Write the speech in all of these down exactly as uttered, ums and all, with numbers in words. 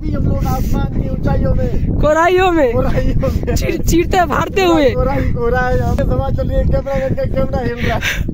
अभी हम लोग आसमान की ऊंचाइयों में, कोराइयों में, कोराइयों में चीर, चीरते भागते हुए कोराई कोरा है। यहाँ पे सवाल चल रही है, कैमरा मैन का कैमरा हिल रहा है।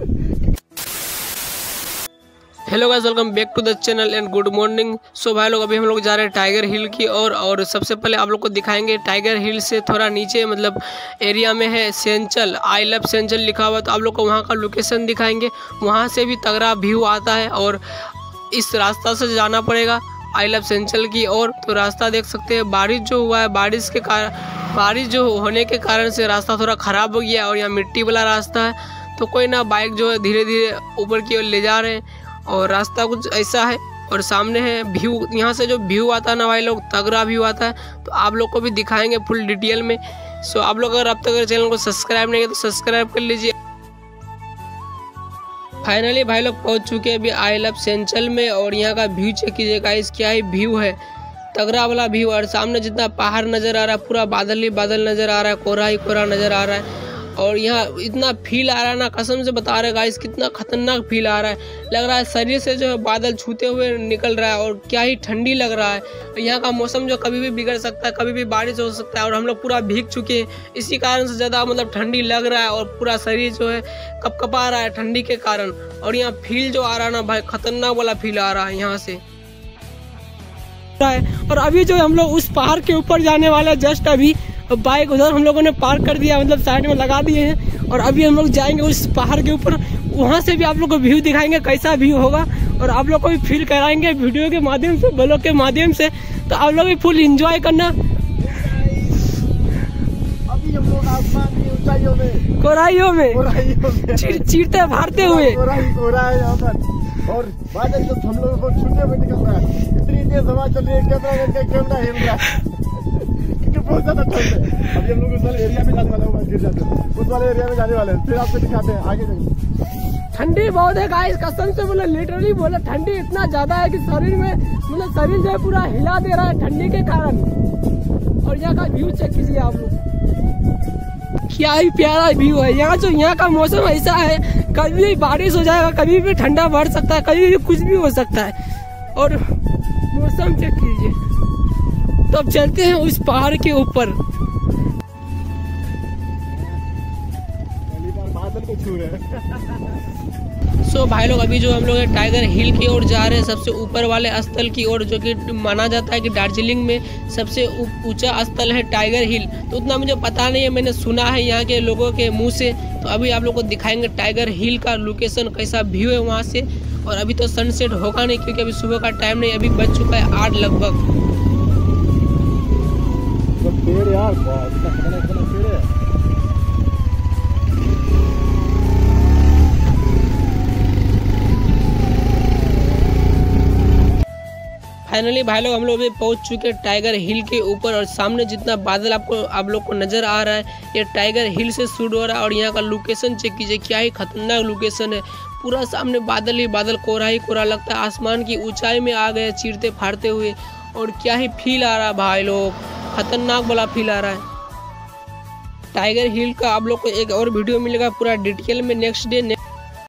Hello guys, welcome back to the channel and good morning. So भाई लोग, अभी हम लोग जा रहे हैं टाइगर हिल की ओर और, और सबसे पहले आप लोग को दिखाएंगे टाइगर हिल से थोड़ा नीचे मतलब एरिया में है सेंचल, आई लव सेंचल लिखा हुआ, तो आप लोग को वहाँ का लोकेशन दिखाएंगे। वहाँ से भी तगड़ा व्यू आता है और इस रास्ता से जाना पड़ेगा आई लव सेंचल की ओर। तो रास्ता देख सकते हैं, बारिश जो हुआ है, बारिश के कारण बारिश जो होने के कारण से रास्ता थोड़ा ख़राब हो गया और यहाँ मिट्टी वाला रास्ता है। तो कोई ना, बाइक जो है धीरे धीरे ऊपर की ओर ले जा रहे हैं और रास्ता कुछ ऐसा है। और सामने है व्यू, यहाँ से जो व्यू आता है ना भाई लोग, तगड़ा व्यू आता है। तो आप लोग को भी दिखाएंगे फुल डिटेल में। सो आप लोग अगर अब तक चैनल को सब्सक्राइब नहीं किया तो सब्सक्राइब कर लीजिए। फाइनली भाई लोग पहुँच चुके हैं अभी आई लव सेंचल में और यहाँ का व्यू चेक कीजिए गाइस, क्या ही व्यू है, तगड़ा वाला व्यू। और सामने जितना पहाड़ नज़र आ रहा है, पूरा बादल ही बादल नज़र आ रहा है, कोहरा ही कोहरा नज़र आ रहा है। और यहाँ इतना फील आ रहा है ना, कसम से बता रहे गाइस, कितना खतरनाक फील आ रहा है। लग रहा है शरीर से जो है बादल छूते हुए निकल रहा है और क्या ही ठंडी लग रहा है। और यहाँ का मौसम जो कभी भी बिगड़ सकता है, कभी भी बारिश हो सकता है और हम लोग पूरा भीग चुके हैं, इसी कारण से ज़्यादा मतलब ठंडी लग रहा है और पूरा शरीर जो है कपकपा रहा है ठंडी के कारण। और यहाँ फील जो आ रहा है ना भाई, खतरनाक वाला फील आ रहा है यहाँ से। और अभी जो हम लोग उस पहाड़ के ऊपर जाने वाले हैं, जस्ट अभी बाइक उधर हम लोगों ने पार्क कर दिया, मतलब साइड में लगा दिए हैं और अभी हम लोग जाएंगे उस पहाड़ के ऊपर। वहाँ से भी आप लोग को व्यू दिखाएंगे कैसा व्यू होगा और आप लोग को भी फील कराएंगे वीडियो के माध्यम से, ब्लॉग के माध्यम से। तो आप लोग भी फुल एंजॉय करना। अभी हम लोग आसमान की ऊंचाइयों में, कोराइयों में, कोराइयों में चीर, चीरते भागते हुए कोराई कोरा है यहाँ पर और बादल जो हम लोगों को छूते हुए निकल रहा है। इतनी तेज हवा चल रही है, कैमरा मैन का कैमरा हिल रहा है क्योंकि बहुत ज्यादा ठंड है। अभी हम लोग उस वाले एरिया में जाने वाले हैं, गिर जाते हैं उस वाले एरिया में जाने वाले हैं, फिर आपको दिखाते हैं आगे जाके। ठंडी बहुत है गाइस, कसम से बोला, लिटरली बोला, ठंडी इतना ज्यादा है कि शरीर में मतलब शरीर जो है पूरा हिला दे रहा है ठंडी के कारण। और यहाँ का व्यू चेक कीजिए आप लोग, क्या ही प्यारा व्यू है। यहाँ जो यहाँ का मौसम ऐसा है, कभी भी बारिश हो जाएगा, कभी भी ठंडा बढ़ सकता है, कभी भी कुछ भी हो सकता है। और मौसम चेक कीजिए। तो अब चलते हैं उस पहाड़ के ऊपर। बादल को छू रहे हैं। सो so, भाई लोग, अभी जो हम लोग टाइगर हिल की ओर जा रहे हैं, सबसे ऊपर वाले स्थल की ओर, जो कि माना जाता है कि दार्जिलिंग में सबसे ऊंचा स्थल है टाइगर हिल। तो उतना मुझे पता नहीं है, मैंने सुना है यहाँ के लोगों के मुंह से। तो अभी आप लोग को दिखाएंगे टाइगर हिल का लोकेशन, कैसा व्यू है वहाँ से। और अभी तो सनसेट होगा नहीं क्योंकि अभी सुबह का टाइम नहीं, अभी बज चुका है आठ लगभग। पेड़ यार, इतना खतरनाक खतरनाक पेड़ है। फाइनली भाई लोग, हम लोग अभी पहुंच चुके हैं टाइगर हिल के ऊपर और सामने जितना बादल आपको आप लोग को नजर आ रहा है, ये टाइगर हिल से शूट हो रहा है। और यहाँ का लोकेशन चेक कीजिए, क्या ही खतरनाक लोकेशन है। पूरा सामने बादल ही बादल, कोहरा ही कोहरा, लगता है आसमान की ऊंचाई में आ गए चीरते फाड़ते हुए। और क्या ही फील आ रहा है भाई लोग, खतरनाक वाला फील आ रहा है। टाइगर हिल का आप लोग को एक और वीडियो मिलेगा पूरा डिटेल में नेक्स्ट डे।